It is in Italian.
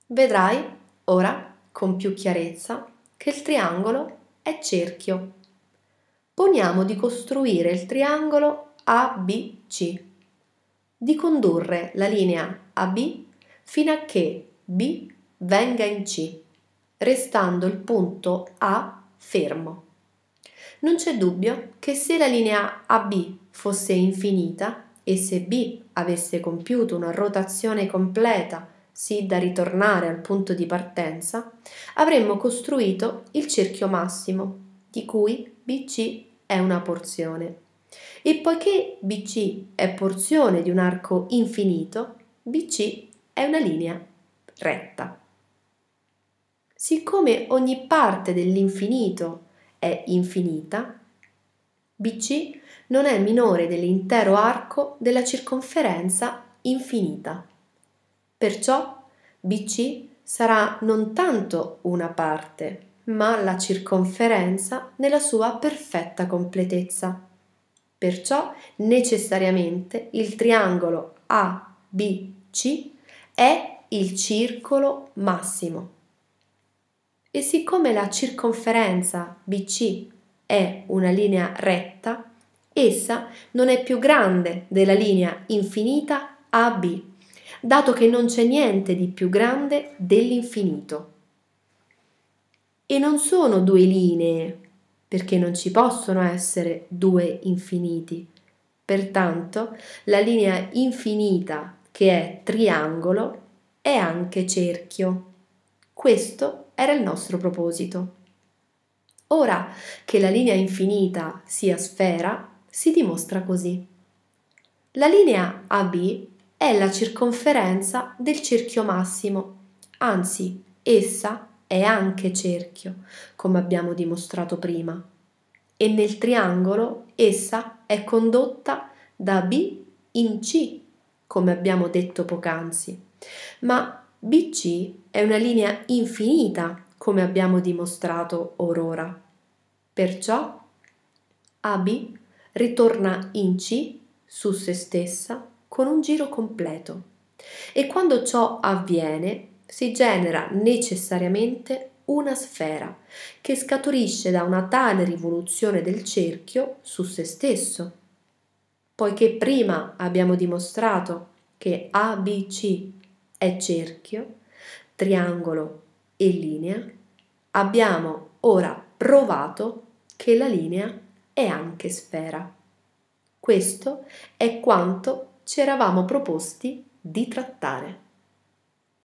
Vedrai ora con più chiarezza che il triangolo è cerchio. Poniamo di costruire il triangolo ABC, di condurre la linea AB fino a che B venga in C, restando il punto A fermo. Non c'è dubbio che se la linea AB fosse infinita e se B avesse compiuto una rotazione completa, sì da ritornare al punto di partenza, avremmo costruito il cerchio massimo, di cui BC è una porzione. E poiché BC è porzione di un arco infinito, BC è una linea retta. Siccome ogni parte dell'infinito è infinita, BC non è minore dell'intero arco della circonferenza infinita. Perciò BC sarà non tanto una parte, ma la circonferenza nella sua perfetta completezza. Perciò necessariamente il triangolo ABC è il circolo massimo. E siccome la circonferenza BC è una linea retta, essa non è più grande della linea infinita AB, dato che non c'è niente di più grande dell'infinito. E non sono due linee, perché non ci possono essere due infiniti. Pertanto, la linea infinita, che è triangolo, è anche cerchio. Questo era il nostro proposito. Ora che la linea infinita sia sfera, si dimostra così. La linea AB è la circonferenza del cerchio massimo, anzi, essa è anche cerchio, come abbiamo dimostrato prima. E nel triangolo essa è condotta da B in C, come abbiamo detto poc'anzi. Ma BC è una linea infinita, come abbiamo dimostrato orora. Perciò AB ritorna in C su se stessa con un giro completo. E quando ciò avviene, si genera necessariamente una sfera che scaturisce da una tale rivoluzione del cerchio su se stesso. Poiché prima abbiamo dimostrato che ABC è cerchio, triangolo e linea, abbiamo ora provato che la linea è anche sfera. Questo è quanto ci eravamo proposti di trattare.